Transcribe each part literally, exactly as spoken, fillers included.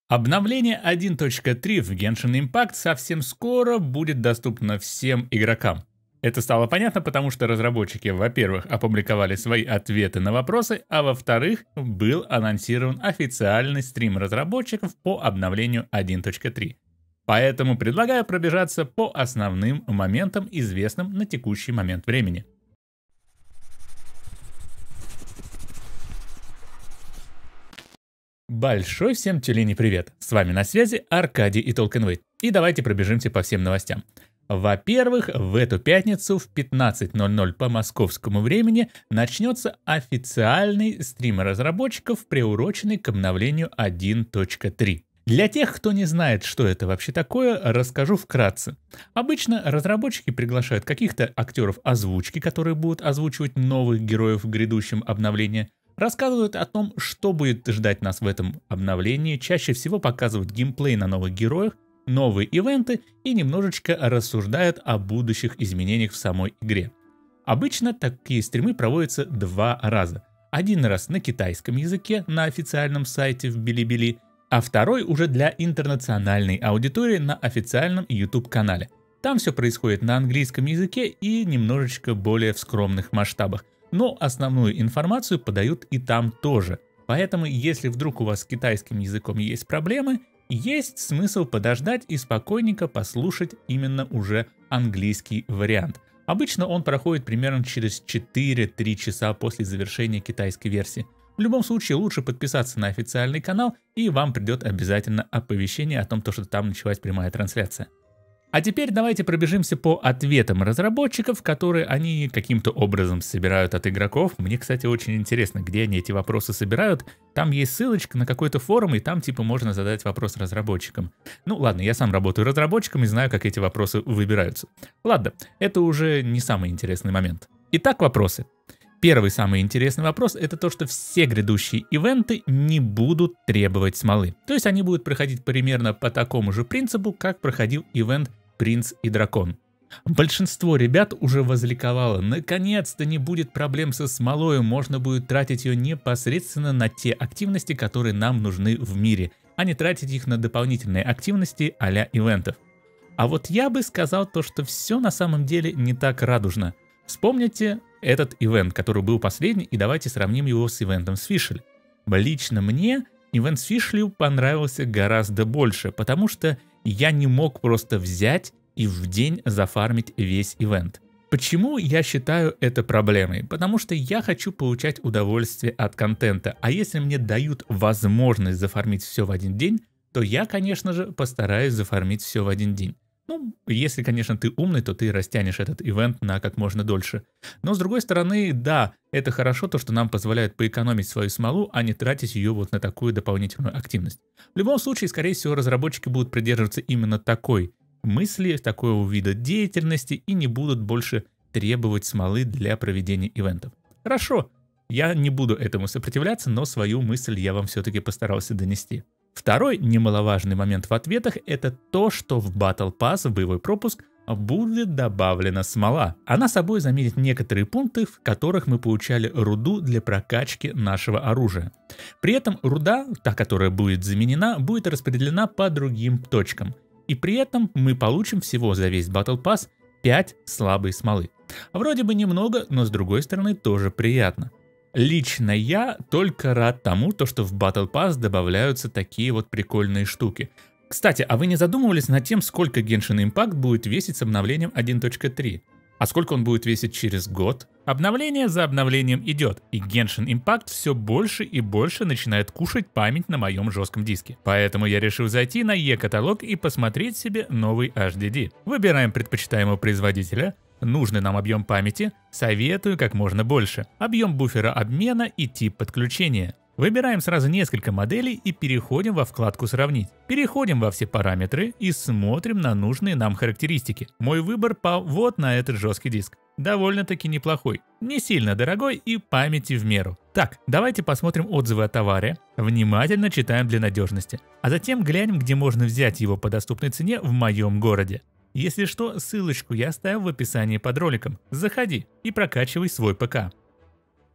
Обновление один точка три в Genshin Impact совсем скоро будет доступно всем игрокам. Это стало понятно, потому что разработчики, во-первых, опубликовали свои ответы на вопросы, а во-вторых, был анонсирован официальный стрим разработчиков по обновлению один точка три. Поэтому предлагаю пробежаться по основным моментам, известным на текущий момент времени. Большой всем тюлени привет! С вами на связи Аркадий и Толкинвейт. И давайте пробежимся по всем новостям. Во-первых, в эту пятницу в пятнадцать ноль ноль по московскому времени начнется официальный стрим разработчиков, приуроченный к обновлению один точка три. Для тех, кто не знает, что это вообще такое, расскажу вкратце. Обычно разработчики приглашают каких-то актеров озвучки, которые будут озвучивать новых героев в грядущем обновлении, рассказывают о том, что будет ждать нас в этом обновлении, чаще всего показывают геймплей на новых героях, новые ивенты и немножечко рассуждают о будущих изменениях в самой игре. Обычно такие стримы проводятся два раза. Один раз на китайском языке на официальном сайте в Билибили, а второй уже для интернациональной аудитории на официальном YouTube-канале. Там все происходит на английском языке и немножечко более в скромных масштабах. Но основную информацию подают и там тоже. Поэтому, если вдруг у вас с китайским языком есть проблемы, есть смысл подождать и спокойненько послушать именно уже английский вариант. Обычно он проходит примерно через четыре-три часа после завершения китайской версии. В любом случае, лучше подписаться на официальный канал, и вам придет обязательно оповещение о том, что там началась прямая трансляция. А теперь давайте пробежимся по ответам разработчиков, которые они каким-то образом собирают от игроков. Мне, кстати, очень интересно, где они эти вопросы собирают. Там есть ссылочка на какой-то форум, и там типа можно задать вопрос разработчикам. Ну ладно, я сам работаю разработчиком и знаю, как эти вопросы выбираются. Ладно, это уже не самый интересный момент. Итак, вопросы. Первый самый интересный вопрос — это то, что все грядущие ивенты не будут требовать смолы. То есть они будут проходить примерно по такому же принципу, как проходил ивент «Принц и дракон». Большинство ребят уже возликовало. Наконец-то не будет проблем со смолой, можно будет тратить ее непосредственно на те активности, которые нам нужны в мире, а не тратить их на дополнительные активности а-ля ивентов. А вот я бы сказал то, что все на самом деле не так радужно. Вспомните этот ивент, который был последний, и давайте сравним его с ивентом с Фишель. Лично мне ивент с Фишелью понравился гораздо больше, потому что я не мог просто взять и в день зафармить весь ивент. Почему я считаю это проблемой? Потому что я хочу получать удовольствие от контента, а если мне дают возможность зафармить все в один день, то я, конечно же, постараюсь зафармить все в один день. Ну, если, конечно, ты умный, то ты растянешь этот ивент на как можно дольше. Но с другой стороны, да, это хорошо, то, что нам позволяет поэкономить свою смолу, а не тратить ее вот на такую дополнительную активность. В любом случае, скорее всего, разработчики будут придерживаться именно такой мысли, такого вида деятельности и не будут больше требовать смолы для проведения ивентов. Хорошо, я не буду этому сопротивляться, но свою мысль я вам все-таки постарался донести. Второй немаловажный момент в ответах — это то, что в Battle Pass, в боевой пропуск, будет добавлена смола. Она собой заменит некоторые пункты, в которых мы получали руду для прокачки нашего оружия. При этом руда, та, которая будет заменена, будет распределена по другим точкам. И при этом мы получим всего за весь Battle Pass пять слабой смолы. Вроде бы немного, но с другой стороны тоже приятно. Лично я только рад тому, то, что в Battle Pass добавляются такие вот прикольные штуки. Кстати, а вы не задумывались над тем, сколько Genshin Impact будет весить с обновлением один точка три? А сколько он будет весить через год? Обновление за обновлением идет, и Genshin Impact все больше и больше начинает кушать память на моем жестком диске. Поэтому я решил зайти на E-каталог и посмотреть себе новый эйч ди ди. Выбираем предпочитаемого производителя. Нужный нам объем памяти, советую как можно больше, объем буфера обмена и тип подключения. Выбираем сразу несколько моделей и переходим во вкладку «Сравнить». Переходим во все параметры и смотрим на нужные нам характеристики. Мой выбор пал вот на этот жесткий диск. Довольно-таки неплохой, не сильно дорогой и памяти в меру. Так, давайте посмотрим отзывы о товаре, внимательно читаем для надежности, а затем глянем, где можно взять его по доступной цене в моем городе. Если что, ссылочку я оставил в описании под роликом. Заходи и прокачивай свой ПК.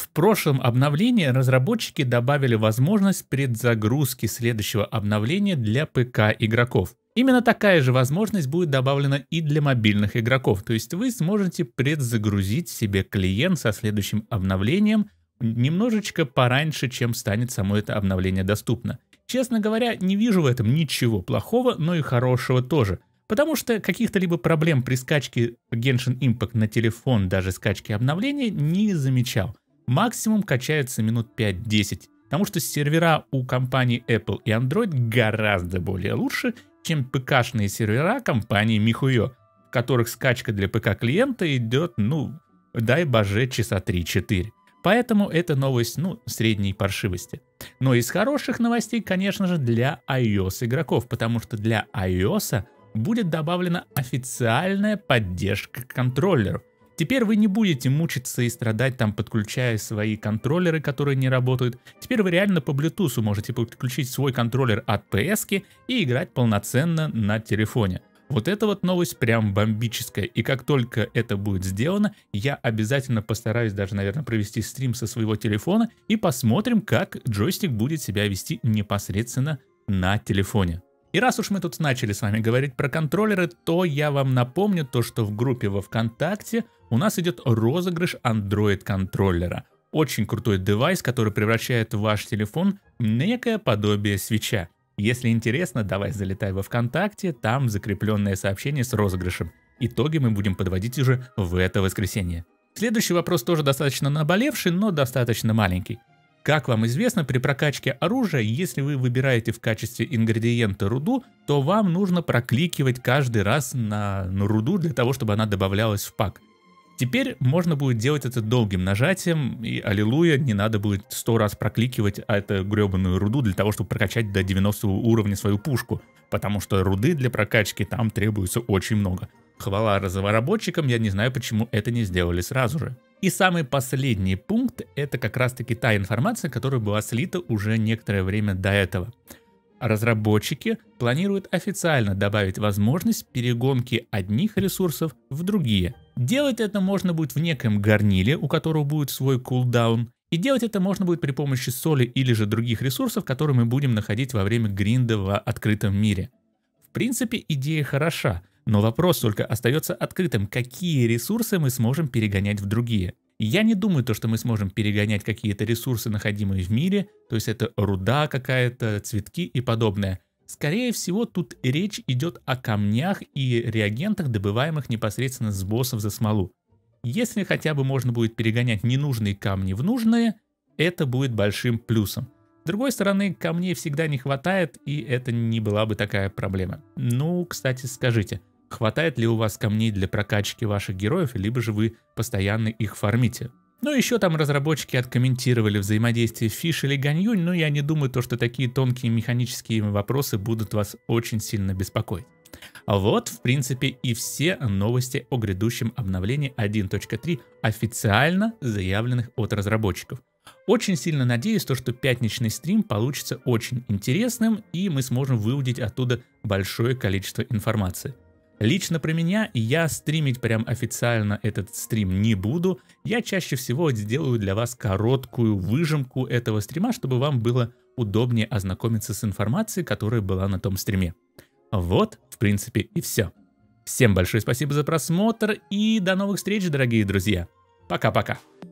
В прошлом обновлении разработчики добавили возможность предзагрузки следующего обновления для ПК игроков. Именно такая же возможность будет добавлена и для мобильных игроков, то есть вы сможете предзагрузить себе клиент со следующим обновлением немножечко пораньше, чем станет само это обновление доступно. Честно говоря, не вижу в этом ничего плохого, но и хорошего тоже. Потому что каких-то либо проблем при скачке Genshin Impact на телефон, даже скачке обновления, не замечал. Максимум качается минут пять-десять, потому что сервера у компаний Apple и Android гораздо более лучше, чем ПК-шные сервера компании Mihuyo, в которых скачка для ПК-клиента идет, ну, дай боже, часа три-четыре. Поэтому это новость, ну, средней паршивости. Но из хороших новостей, конечно же, для iOS игроков, потому что для iOS будет добавлена официальная поддержка контроллеров. Теперь вы не будете мучиться и страдать там, подключая свои контроллеры, которые не работают. Теперь вы реально по Bluetooth можете подключить свой контроллер от пи эс-ки и играть полноценно на телефоне. Вот эта вот новость прям бомбическая. И как только это будет сделано, я обязательно постараюсь даже, наверное, провести стрим со своего телефона и посмотрим, как джойстик будет себя вести непосредственно на телефоне. И раз уж мы тут начали с вами говорить про контроллеры, то я вам напомню то, что в группе во ВКонтакте у нас идет розыгрыш Android контроллера. Очень крутой девайс, который превращает ваш телефон в некое подобие свитча. Если интересно, давай залетай во ВКонтакте, там закрепленное сообщение с розыгрышем. Итоги мы будем подводить уже в это воскресенье. Следующий вопрос тоже достаточно наболевший, но достаточно маленький. Как вам известно, при прокачке оружия, если вы выбираете в качестве ингредиента руду, то вам нужно прокликивать каждый раз на, на руду для того, чтобы она добавлялась в пак. Теперь можно будет делать это долгим нажатием, и аллилуйя, не надо будет сто раз прокликивать эту гребаную руду для того, чтобы прокачать до девяностого уровня свою пушку, потому что руды для прокачки там требуется очень много. Хвала разработчикам, я не знаю, почему это не сделали сразу же. И самый последний пункт — это как раз таки та информация, которая была слита уже некоторое время до этого. Разработчики планируют официально добавить возможность перегонки одних ресурсов в другие. Делать это можно будет в неком горниле, у которого будет свой кулдаун, и делать это можно будет при помощи соли или же других ресурсов, которые мы будем находить во время гринда в открытом мире. В принципе, идея хороша. Но вопрос только остается открытым, какие ресурсы мы сможем перегонять в другие. Я не думаю, то, что мы сможем перегонять какие-то ресурсы, находимые в мире, то есть это руда какая-то, цветки и подобное. Скорее всего, тут речь идет о камнях и реагентах, добываемых непосредственно с боссов за смолу. Если хотя бы можно будет перегонять ненужные камни в нужные, это будет большим плюсом. С другой стороны, камней всегда не хватает, и это не была бы такая проблема. Ну, кстати, скажите, хватает ли у вас камней для прокачки ваших героев, либо же вы постоянно их фармите? Ну, еще там разработчики откомментировали взаимодействие Фиш или Ганьюнь, но я не думаю, то, что такие тонкие механические вопросы будут вас очень сильно беспокоить. А вот, в принципе, и все новости о грядущем обновлении один точка три, официально заявленных от разработчиков. Очень сильно надеюсь, то, что пятничный стрим получится очень интересным, и мы сможем выудить оттуда большое количество информации. Лично про меня я стримить прям официально этот стрим не буду. Я чаще всего сделаю для вас короткую выжимку этого стрима, чтобы вам было удобнее ознакомиться с информацией, которая была на том стриме. Вот, в принципе, и все. Всем большое спасибо за просмотр и до новых встреч, дорогие друзья. Пока-пока.